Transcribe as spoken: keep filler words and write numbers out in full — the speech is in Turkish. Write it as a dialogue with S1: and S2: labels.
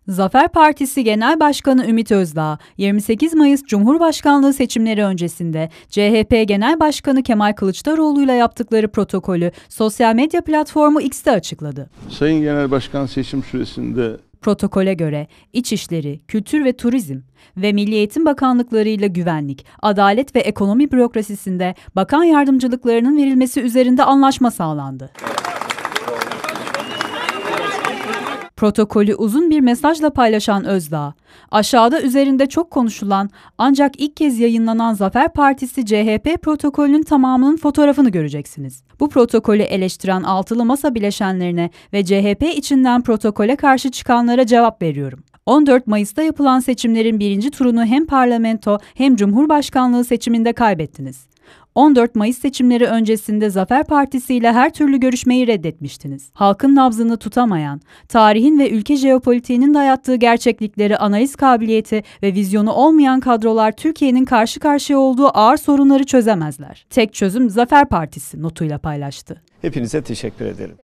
S1: Zafer Partisi Genel Başkanı Ümit Özdağ, yirmi sekiz Mayıs Cumhurbaşkanlığı seçimleri öncesinde C H P Genel Başkanı Kemal Kılıçdaroğlu ile yaptıkları protokolü sosyal medya platformu X'te açıkladı.
S2: Sayın Genel Başkan seçim süresinde
S1: Protokole göre İçişleri, Kültür ve Turizm ve Milli Eğitim Bakanlıkları ile Güvenlik, Adalet ve Ekonomi bürokrasisinde bakan yardımcılıklarının verilmesi üzerinde anlaşma sağlandı. Protokolü uzun bir mesajla paylaşan Özdağ, aşağıda üzerinde çok konuşulan ancak ilk kez yayınlanan Zafer Partisi C H P protokolünün tamamının fotoğrafını göreceksiniz. Bu protokolü eleştiren altılı masa bileşenlerine ve C H P içinden protokole karşı çıkanlara cevap veriyorum. on dört Mayıs'ta yapılan seçimlerin birinci turunu hem parlamento hem cumhurbaşkanlığı seçiminde kaybettiniz. on dört Mayıs seçimleri öncesinde Zafer Partisi ile her türlü görüşmeyi reddetmiştiniz. Halkın nabzını tutamayan, tarihin ve ülke jeopolitiğinin dayattığı gerçeklikleri analiz kabiliyeti ve vizyonu olmayan kadrolar Türkiye'nin karşı karşıya olduğu ağır sorunları çözemezler. Tek çözüm Zafer Partisi notuyla paylaştı.
S3: Hepinize teşekkür ederim.